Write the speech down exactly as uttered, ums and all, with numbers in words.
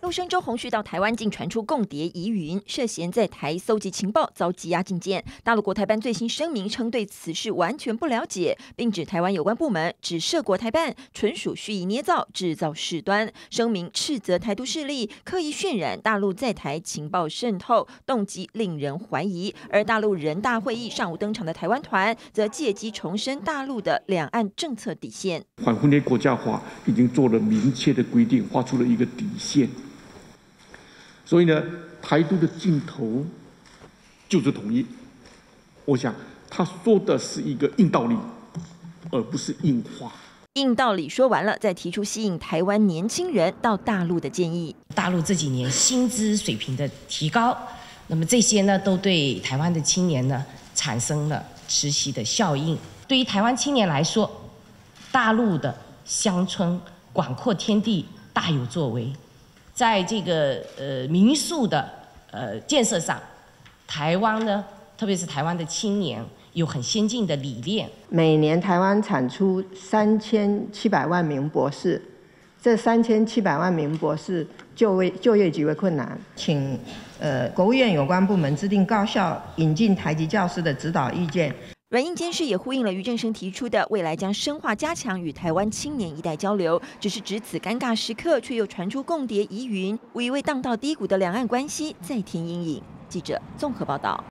陆商周洪旭到台湾，竟传出共谍疑云，涉嫌在台搜集情报，遭羁押禁见。大陆国台办最新声明称对此事完全不了解，并指台湾有关部门指涉国台办纯属蓄意捏造、制造事端。声明斥责台独势力刻意渲染大陆在台情报渗透，动机令人怀疑。而大陆人大会议上午登场的台湾团，则借机重申大陆的两岸政策底线。 反分裂国家法已经做了明确的规定，画出了一个底线。所以呢，台独的尽头就是统一。我想他说的是一个硬道理，而不是硬话。 硬道理说完了，再提出吸引台湾年轻人到大陆的建议。 大陆这几年薪资水平的提高，那么这些呢，都对台湾的青年呢产生了磁吸的效应。对于台湾青年来说，大陆的乡村广阔天地大有作为。在这个呃民宿的呃建设上，台湾呢，特别是台湾的青年有很先进的理念。 每年台湾产出三千七百万名博士，这三千七百万名博士就业就业极为困难，请呃国务院有关部门制定高校引进台籍教师的指导意见。 软硬监视也呼应了俞正声提出的未来将深化加强与台湾青年一代交流，只是值此尴尬时刻，却又传出共谍疑云，无疑为荡到低谷的两岸关系再添阴影。记者综合报道。